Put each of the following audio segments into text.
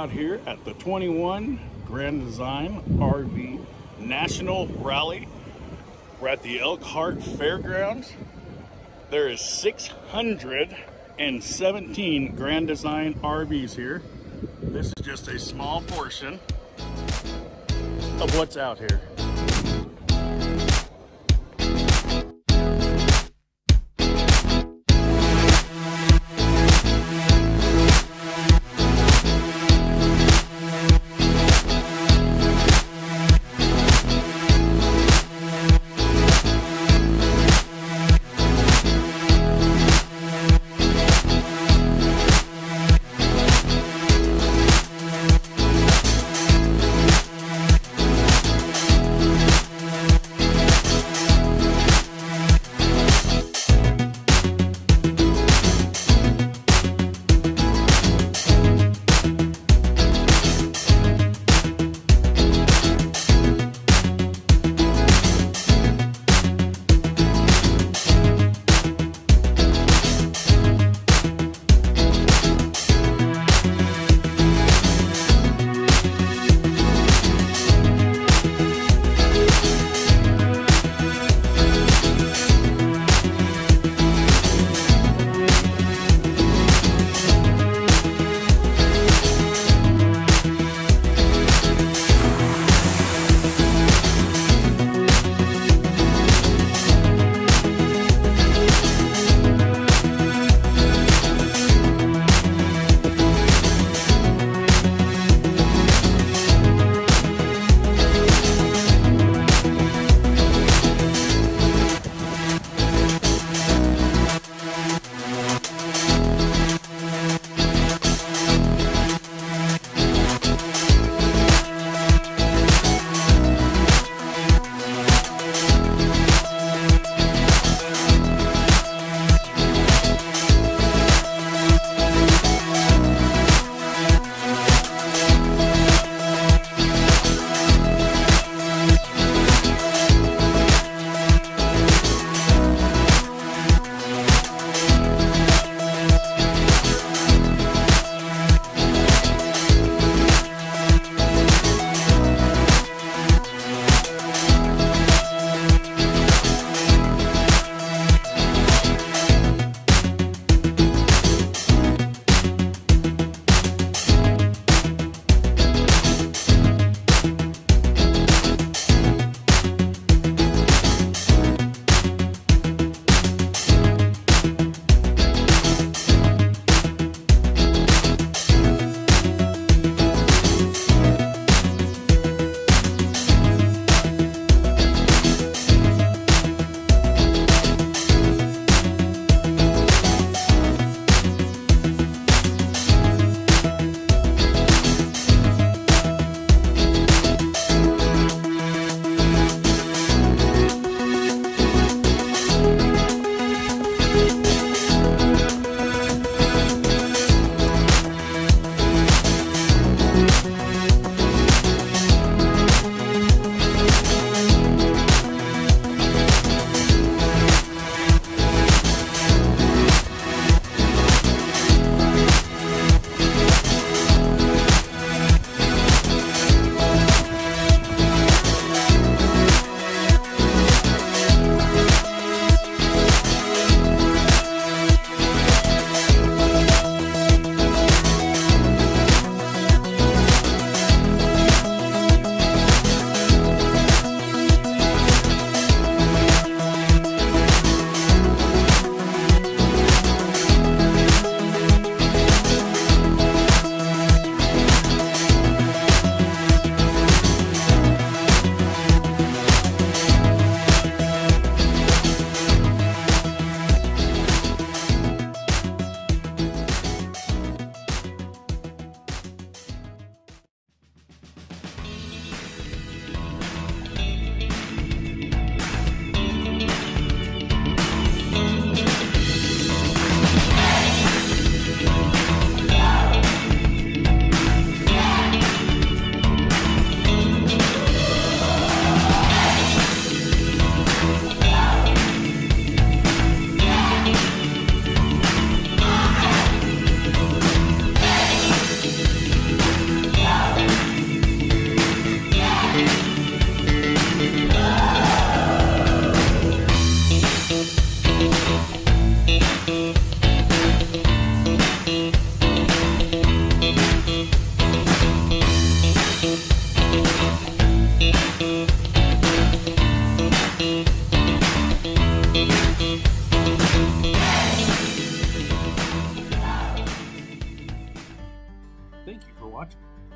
out here at the 21 Grand Design RV National Rally. We're at the Elkhart Fairgrounds. There is 617 Grand Design RVs here. This is just a small portion of what's out here.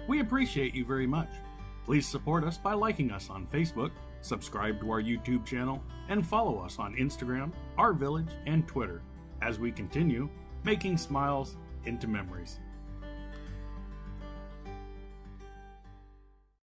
We appreciate you very much. Please support us by liking us on Facebook, subscribe to our YouTube channel, and follow us on Instagram, Our Village, and Twitter as we continue making smiles into memories.